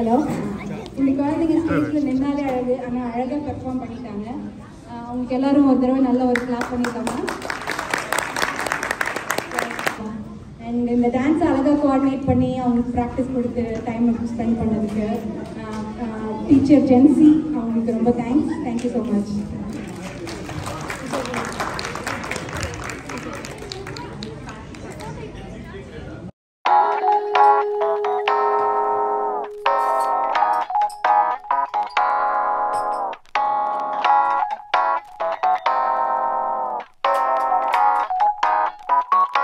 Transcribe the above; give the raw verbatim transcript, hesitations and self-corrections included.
dialogue. இந்த குழந்தைங்க ஸ்டேஜில் நின்னாலே அழகு, ஆனால் அழகாக பெர்ஃபார்ம் பண்ணிட்டாங்க. அவங்களுக்கு எல்லாரும் ஒரு தடவை நல்ல ஒரு கிளாப் பண்ணியிருக்காங்க. அண்ட் இந்த டான்ஸை அழகாக கோஆர்டினேட் பண்ணி அவங்களுக்கு ப்ராக்டிஸ் கொடுத்து டைம் ஸ்பெண்ட் பண்ணதுக்கு டீச்சர் ஜென்சி அவங்களுக்கு ரொம்ப தேங்க்ஸ். Thank you so much.